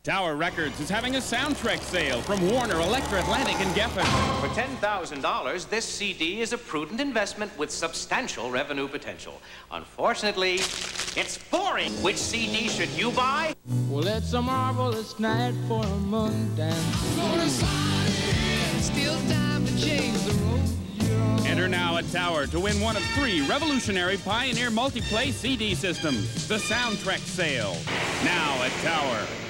Tower Records is having a soundtrack sale from Warner, Elektra, Atlantic, and Geffen. For $10,000, this CD is a prudent investment with substantial revenue potential. Unfortunately, it's boring. Which CD should you buy? Well, it's a marvelous night for a moon dance. Still time to change the road. Enter now at Tower to win one of 3 revolutionary Pioneer multi-play CD systems. The soundtrack sale. Now at Tower.